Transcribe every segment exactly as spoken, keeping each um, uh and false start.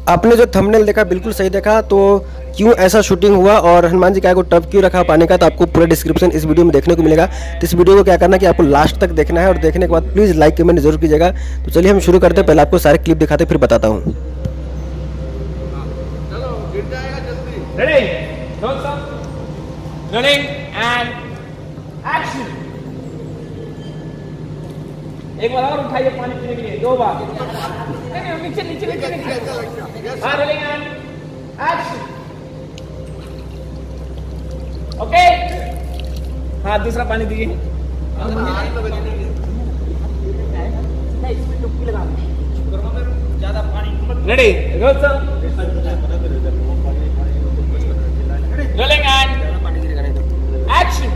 आपने जो थंबनेल देखा बिल्कुल सही देखा। तो क्यों ऐसा शूटिंग हुआ और हनुमान जी काय को टब क्यों रखा पानी का, तो आपको पूरा डिस्क्रिप्शन इस वीडियो में देखने को मिलेगा। तो इस वीडियो को क्या करना है कि आपको लास्ट तक देखना है और देखने के बाद प्लीज़ लाइक कमेंट जरूर कीजिएगा। तो चलिए हम शुरू करते हैं। पहले आपको सारे क्लिप दिखाते फिर बताता हूँ। एक बार और उठाइए पानी पीने के लिए, दो बार। नहीं नहीं नीचे नीचे नीचे नीचे। हाँ रोलिंग एंड एक्शन। ओके हाँ दूसरा पानी दीजिए। इसमें डुबकी लगा ज्यादा पानी। Ready roll sir. Rolling and action.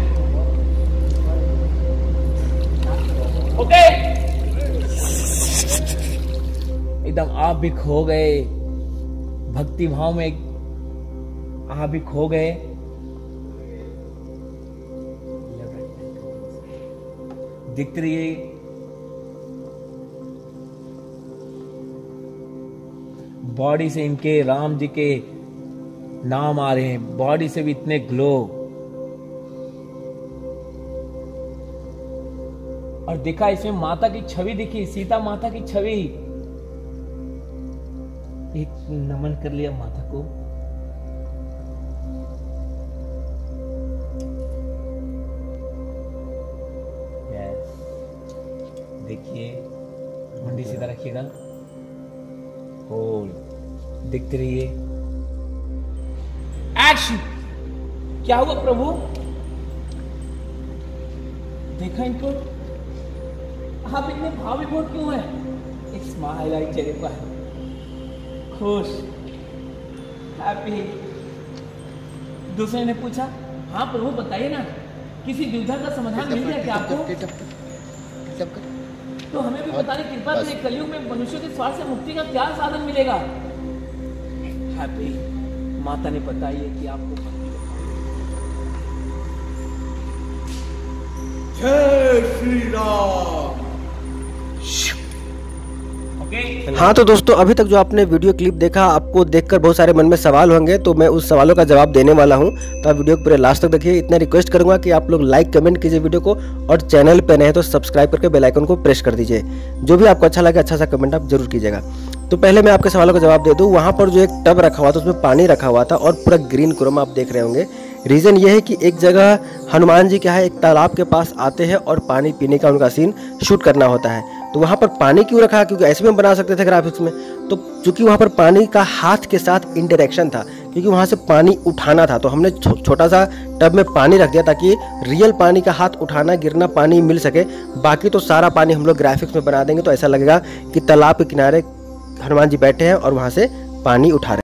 Okay एकदम आप भी खो गए भक्ति भाव में, आप भी खो गए। दिखती रहिए बॉडी से इनके राम जी के नाम आ रहे हैं, बॉडी से भी इतने ग्लो। और देखा इसमें माता की छवि दिखी, सीता माता की छवि। एक नमन कर लिया माता को। यस देखिए मुंडी सीधा रखिएगा, होल्ड, दिखते रहिए। एक्शन। क्या हुआ प्रभु? देखा इनको, आप इतने भाव विभोर क्यों है? एक स्माइल आई चेहरे पर, खुश, हैप्पी। दूसरे ने पूछा, हाँ प्रभु बताइए ना, किसी दुविधा का समाधान मिल गया क्या आपको? तो हमें भी बताने कृपा करें, कलयुग में मनुष्य के स्वार्थ से मुक्ति का क्या साधन मिलेगा? हैप्पी। माता ने बताइए कि आपको जय श्री राम। हाँ तो दोस्तों अभी तक जो आपने वीडियो क्लिप देखा, आपको देखकर बहुत सारे मन में सवाल होंगे, तो मैं उस सवालों का जवाब देने वाला हूँ। तो आप वीडियो को पूरे लास्ट तक देखिए। इतना रिक्वेस्ट करूंगा कि आप लोग लाइक कमेंट कीजिए वीडियो को, और चैनल पे नए हैं तो सब्सक्राइब करके बेल आइकन को प्रेस कर दीजिए। जो भी आपको अच्छा लगे अच्छा सा कमेंट आप जरूर कीजिएगा। तो पहले मैं आपके सवालों का जवाब दे दूँ। वहाँ पर जो एक टब रखा हुआ था उसमें पानी रखा हुआ था और पूरा ग्रीन क्रोमा आप देख रहे होंगे। रीज़न ये है कि एक जगह हनुमान जी क्या है एक तालाब के पास आते हैं और पानी पीने का उनका सीन शूट करना होता है। तो वहाँ पर पानी क्यों रखा? क्योंकि ऐसे में बना सकते थे ग्राफिक्स में, तो चूंकि वहाँ पर पानी का हाथ के साथ इंटरेक्शन था, क्योंकि वहाँ से पानी उठाना था, तो हमने छो, छोटा सा टब में पानी रख दिया ताकि रियल पानी का हाथ उठाना गिरना पानी मिल सके। बाकी तो सारा पानी हम लोग ग्राफिक्स में बना देंगे तो ऐसा लगेगा कि तालाब के किनारे हनुमान जी बैठे हैं और वहाँ से पानी उठा रहे हैं।